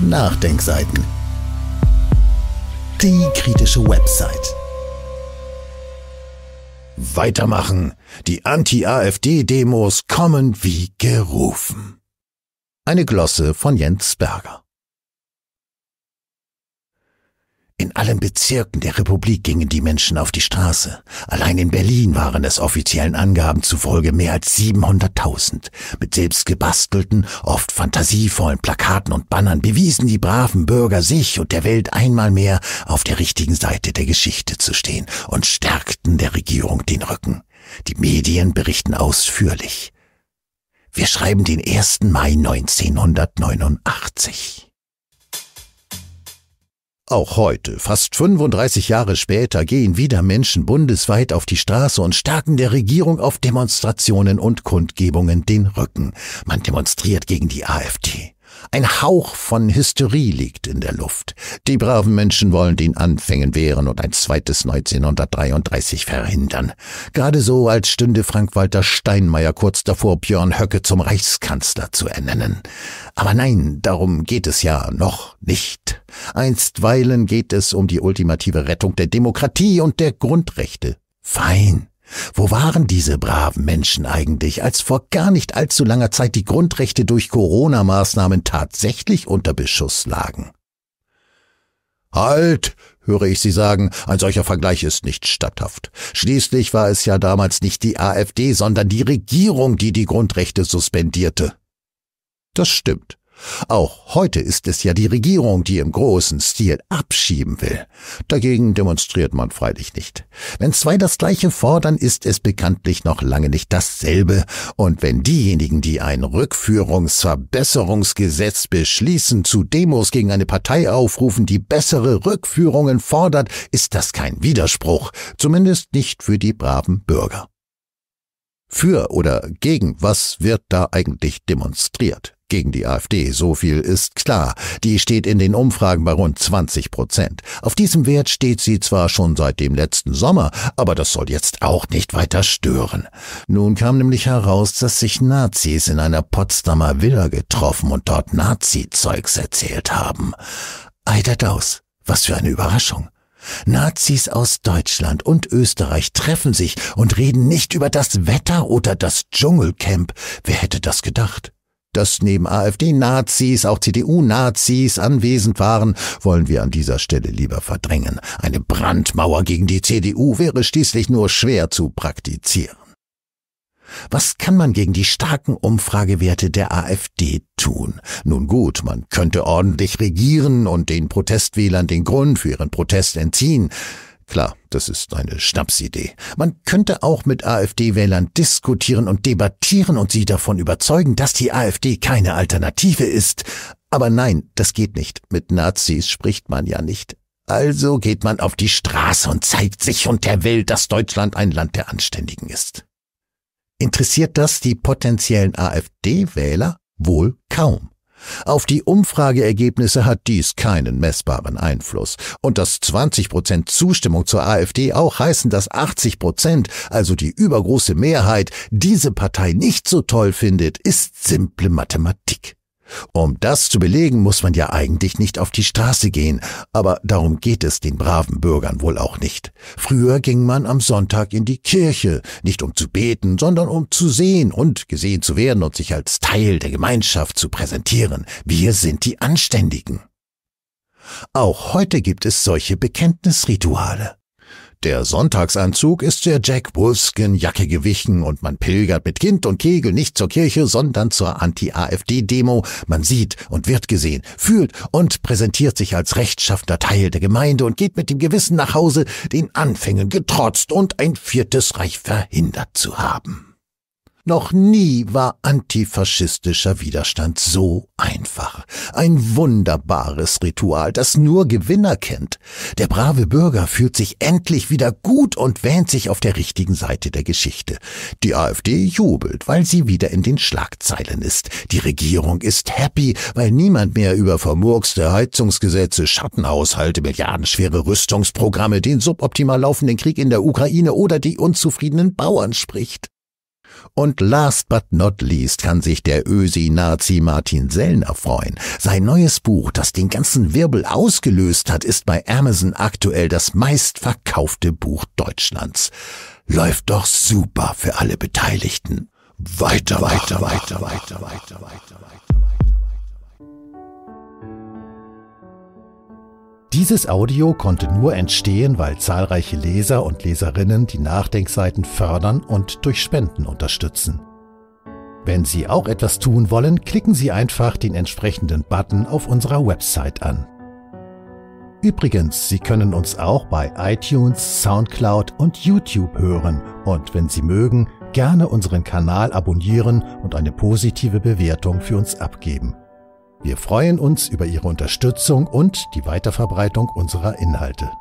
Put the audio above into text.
Nachdenkseiten. Die kritische Website. Weitermachen. Die Anti-AfD-Demos kommen wie gerufen. Eine Glosse von Jens Berger. In allen Bezirken der Republik gingen die Menschen auf die Straße. Allein in Berlin waren es offiziellen Angaben zufolge mehr als 700.000. Mit selbst gebastelten, oft fantasievollen Plakaten und Bannern bewiesen die braven Bürger sich und der Welt einmal mehr auf der richtigen Seite der Geschichte zu stehen und stärkten der Regierung den Rücken. Die Medien berichten ausführlich. Wir schreiben den 1. Mai 1989. Auch heute, fast 35 Jahre später, gehen wieder Menschen bundesweit auf die Straße und stärken der Regierung auf Demonstrationen und Kundgebungen den Rücken. Man demonstriert gegen die AfD. Ein Hauch von Hysterie liegt in der Luft. Die braven Menschen wollen den Anfängen wehren und ein zweites 1933 verhindern. Gerade so, als stünde Frank-Walter Steinmeier kurz davor, Björn Höcke zum Reichskanzler zu ernennen. Aber nein, darum geht es ja noch nicht. Einstweilen geht es um die ultimative Rettung der Demokratie und der Grundrechte. Fein. Wo waren diese braven Menschen eigentlich, als vor gar nicht allzu langer Zeit die Grundrechte durch Corona-Maßnahmen tatsächlich unter Beschuss lagen? Halt, höre ich Sie sagen, ein solcher Vergleich ist nicht statthaft. Schließlich war es ja damals nicht die AfD, sondern die Regierung, die die Grundrechte suspendierte. Das stimmt. Auch heute ist es ja die Regierung, die im großen Stil abschieben will. Dagegen demonstriert man freilich nicht. Wenn zwei das Gleiche fordern, ist es bekanntlich noch lange nicht dasselbe. Und wenn diejenigen, die ein Rückführungsverbesserungsgesetz beschließen, zu Demos gegen eine Partei aufrufen, die bessere Rückführungen fordert, ist das kein Widerspruch, zumindest nicht für die braven Bürger. Für oder gegen was wird da eigentlich demonstriert? Gegen die AfD, so viel ist klar. Die steht in den Umfragen bei rund 20%. Auf diesem Wert steht sie zwar schon seit dem letzten Sommer, aber das soll jetzt auch nicht weiter stören. Nun kam nämlich heraus, dass sich Nazis in einer Potsdamer Villa getroffen und dort Nazi-Zeugs erzählt haben. Ei der Daus, was für eine Überraschung. Nazis aus Deutschland und Österreich treffen sich und reden nicht über das Wetter oder das Dschungelcamp. Wer hätte das gedacht? Dass neben AfD-Nazis auch CDU-Nazis anwesend waren, wollen wir an dieser Stelle lieber verdrängen. Eine Brandmauer gegen die CDU wäre schließlich nur schwer zu praktizieren. Was kann man gegen die starken Umfragewerte der AfD tun? Nun gut, man könnte ordentlich regieren und den Protestwählern den Grund für ihren Protest entziehen. Klar, das ist eine Schnapsidee. Man könnte auch mit AfD-Wählern diskutieren und debattieren und sie davon überzeugen, dass die AfD keine Alternative ist. Aber nein, das geht nicht. Mit Nazis spricht man ja nicht. Also geht man auf die Straße und zeigt sich und der Welt, dass Deutschland ein Land der Anständigen ist. Interessiert das die potenziellen AfD-Wähler? Wohl kaum. Auf die Umfrageergebnisse hat dies keinen messbaren Einfluss. Und dass 20% Zustimmung zur AfD auch heißen, dass 80%, also die übergroße Mehrheit, diese Partei nicht so toll findet, ist simple Mathematik. Um das zu belegen, muss man ja eigentlich nicht auf die Straße gehen, aber darum geht es den braven Bürgern wohl auch nicht. Früher ging man am Sonntag in die Kirche, nicht um zu beten, sondern um zu sehen und gesehen zu werden und sich als Teil der Gemeinschaft zu präsentieren. Wir sind die Anständigen. Auch heute gibt es solche Bekenntnisrituale. Der Sonntagsanzug ist der Jack-Wolfskin-Jacke gewichen und man pilgert mit Kind und Kegel nicht zur Kirche, sondern zur Anti-AfD-Demo. Man sieht und wird gesehen, fühlt und präsentiert sich als rechtschaffener Teil der Gemeinde und geht mit dem Gewissen nach Hause, den Anfängen getrotzt und ein viertes Reich verhindert zu haben. Noch nie war antifaschistischer Widerstand so einfach. Ein wunderbares Ritual, das nur Gewinner kennt. Der brave Bürger fühlt sich endlich wieder gut und wähnt sich auf der richtigen Seite der Geschichte. Die AfD jubelt, weil sie wieder in den Schlagzeilen ist. Die Regierung ist happy, weil niemand mehr über vermurkste Heizungsgesetze, Schattenhaushalte, milliardenschwere Rüstungsprogramme, den suboptimal laufenden Krieg in der Ukraine oder die unzufriedenen Bauern spricht. Und last but not least kann sich der Ösi-Nazi Martin Sellner freuen. Sein neues Buch, das den ganzen Wirbel ausgelöst hat, ist bei Amazon aktuell das meistverkaufte Buch Deutschlands. Läuft doch super für alle Beteiligten. Weiter. Dieses Audio konnte nur entstehen, weil zahlreiche Leser und Leserinnen die Nachdenkseiten fördern und durch Spenden unterstützen. Wenn Sie auch etwas tun wollen, klicken Sie einfach den entsprechenden Button auf unserer Website an. Übrigens, Sie können uns auch bei iTunes, Soundcloud und YouTube hören und wenn Sie mögen, gerne unseren Kanal abonnieren und eine positive Bewertung für uns abgeben. Wir freuen uns über Ihre Unterstützung und die Weiterverbreitung unserer Inhalte.